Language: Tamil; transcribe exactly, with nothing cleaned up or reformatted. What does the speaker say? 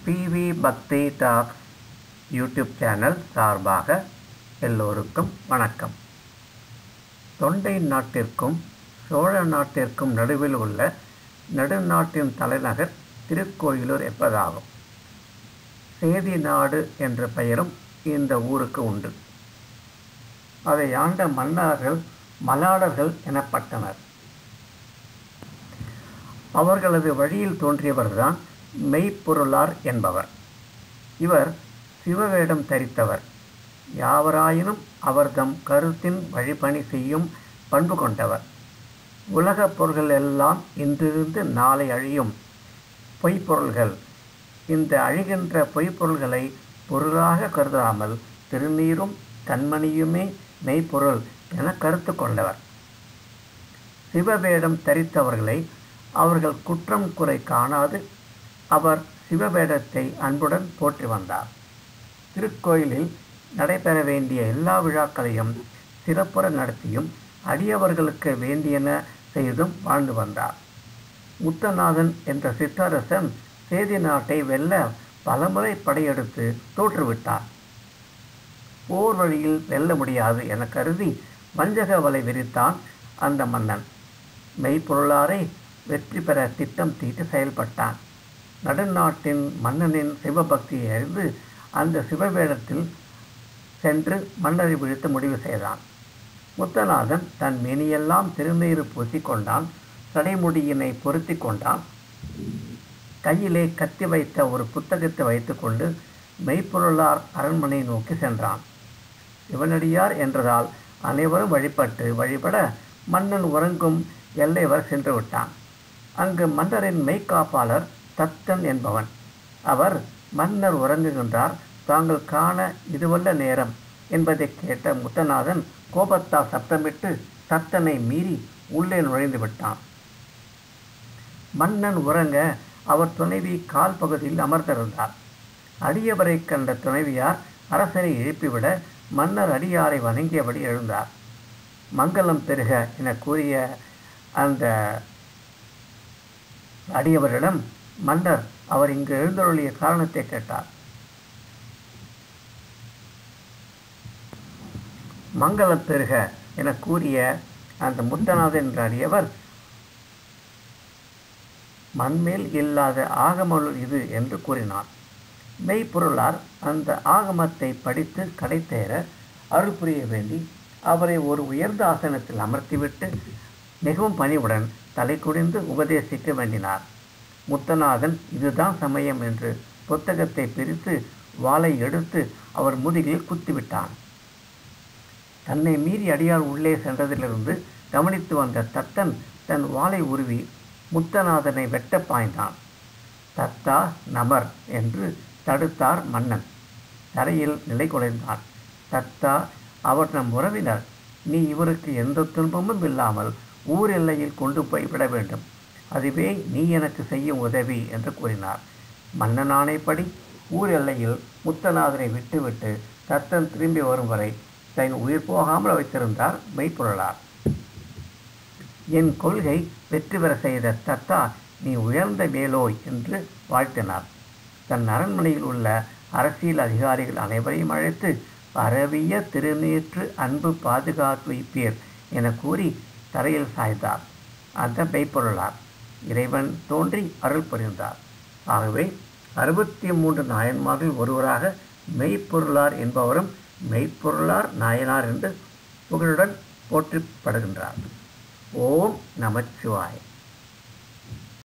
பிவி பக்தி டாக் யூடியூப் சேனல் சார்பாக எல்லோருக்கும் வணக்கம். தொண்டை நாட்டிற்கும் சோழ நாட்டிற்கும் நடுவில் உள்ள நடுநாட்டின் தலைநகர் திருக்கோயிலூர் என்பதாகும். சேதி நாடு என்ற பெயரும் இந்த ஊருக்கு உண்டு. அதை ஆண்ட மன்னர்கள் மலாடர்கள் எனப்பட்டனர். அவர்களது வழியில் தோன்றியவர்தான் மெய்ப்பொருளார் என்பவர். இவர் சிவவேடம் தரித்தவர். யாவராயினும் அவர்தம் கருத்தின் வழிபணி செய்யும் பண்பு கொண்டவர். உலகப் பொருள்கள் எல்லாம் இன்றிருந்து நாளை அழியும் பொய்ப்பொருள்கள். இந்த அழிகின்ற பொய்ப்பொருள்களை பொருளாக கருதாமல் திருநீரும் கண்மணியுமே மெய்ப்பொருள் என கருத்து கொண்டவர். சிவவேடம் தரித்தவர்களை அவர்கள் குற்றம் குறை காணாது அவர் சிவவேடத்தை அன்புடன் போற்றி வந்தார். திருக்கோயிலில் நடைபெற வேண்டிய எல்லா விழாக்களையும் சிறப்புற நடத்தியும் அடியவர்களுக்கு வேண்டியன செய்தும் வாழ்ந்து வந்தார். முத்தநாதன் என்ற சிற்றரசன் சேதி நாட்டை வெல்ல பலமுறை படையெடுத்து தோற்றுவிட்டார். போர் வழியில் வெல்ல முடியாது என கருதி வஞ்சக வலை விரித்தான் அந்த மன்னன். மெய்ப்பொருளாரை வெற்றி பெற திட்டம் தீட்டி செயல்பட்டான். நடுநாட்டின் மன்னனின் சிவபக்தியை அறிந்து அந்த சிவவேடத்தில் சென்று மன்னரை விழித்து முடிவு செய்தான். முத்தநாதன் தன் மேனியெல்லாம் திருநீறு பூசிக்கொண்டான். சடைமுடியினை பொருத்தி கொண்டான். கையிலே கத்தி வைத்த ஒரு புத்தகத்தை வைத்துக்கொண்டு மெய்ப்பொருளார் அரண்மனை நோக்கி சென்றான். சிவனடியார் என்றதால் அனைவரும் வழிபட்டு வழிபட மன்னன் உறங்கும் எல்லை வரை சென்று விட்டான். அங்கு மன்னரின் மெய்காப்பாளர் தத்தன் என்பவன். அவர் மன்னர் உறங்குகின்றார், தாங்கள் காண இதுவல்ல நேரம் என்பதை கேட்ட முத்தநாதன் கோபத்தால் சப்தமிட்டு தத்தனை மீறி உள்ளே நுழைந்து விட்டான். மன்னன் உறங்க அவர் துணைவி கால் பகுதியில் அமர்ந்திருந்தார். அடியவரை கண்ட துணைவியார் அரசரை எழுப்பிவிட மன்னர் அடியாரை வணங்கியபடி எழுந்தார். மங்களம் பெருக என கூறிய அந்த அடியவரிடம் மன்னர் அவர் இங்கு எழுந்தருளிய காரணத்தை கேட்டார். மங்களம் பெருக என கூறிய அந்த முத்தநாதன் என்ற அடியவர் மண்மேல் இல்லாத ஆகமநூல் இது என்று கூறினார். மெய்ப்பொருளார் அந்த ஆகமத்தை படித்து கடை தேர அருள் புரிய வேண்டி அவரை ஒரு உயர்ந்த ஆசனத்தில் அமர்த்திவிட்டு மிகவும் பணிவுடன் தலை குனிந்து உபதேசிக்க வேண்டினார். முத்தநாதன் இதுதான் சமயம் என்று புத்தகத்தை பிரித்து வாளை எடுத்து அவர் முதுகில் குத்திவிட்டான். தன்னை மீறி அடியார் உள்ளே சென்றதிலிருந்து கவனித்து வந்த தத்தன் தன் வாளை உருவி முத்தநாதனை வெட்ட பாய்ந்தான். தத்தா நமர் என்று தடுத்தார் மன்னன். தரையில் நிலை குலைந்தான். தத்தா, அவர் நம் உறவினர். நீ இவருக்கு எந்த துன்பமும் இல்லாமல் ஊர் எல்லையில் கொண்டு போய் விட வேண்டும். அதுவே நீ எனக்கு செய்யும் உதவி என்று கூறினார். மன்னன் ஆணைப்படி ஊர் எல்லையில் முத்தநாதனை விட்டுவிட்டு தத்தன் திரும்பி வரும் வரை தன் உயிர் போகாமல் வைத்திருந்தார் மெய்ப்பொருளார். என் கொள்கை வெற்றி பெற செய்த தத்தா, நீ உயர்ந்த மேலோய் என்று வாழ்த்தினார். தன் அரண்மனையில் உள்ள அரசியல் அதிகாரிகள் அனைவரையும் அழைத்து பரவிய திருநீற்று அன்பு பாதுகாத்து வைப்பீர் என கூறி தரையில் சாய்ந்தார். அந்த மெய்ப்பொருளார் இறைவன் தோன்றி அருள் புரிந்தார். ஆகவே அறுபத்தி மூன்று நாயன்மார்கள் ஒருவராக மெய்ப்பொருளார் என்பவரும் மெய்ப்பொருளார் நாயனார் என்று புகழுடன் போற்றப்படுகின்றார். ஓம் நமச்சிவாய.